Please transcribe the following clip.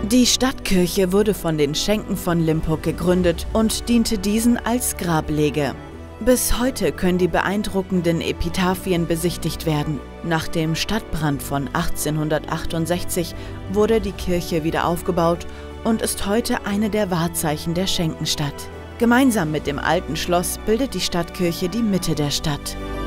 Die Stadtkirche wurde von den Schenken von Limpurg gegründet und diente diesen als Grablege. Bis heute können die beeindruckenden Epitaphien besichtigt werden. Nach dem Stadtbrand von 1868 wurde die Kirche wieder aufgebaut und ist heute eine der Wahrzeichen der Schenkenstadt. Gemeinsam mit dem alten Schloss bildet die Stadtkirche die Mitte der Stadt.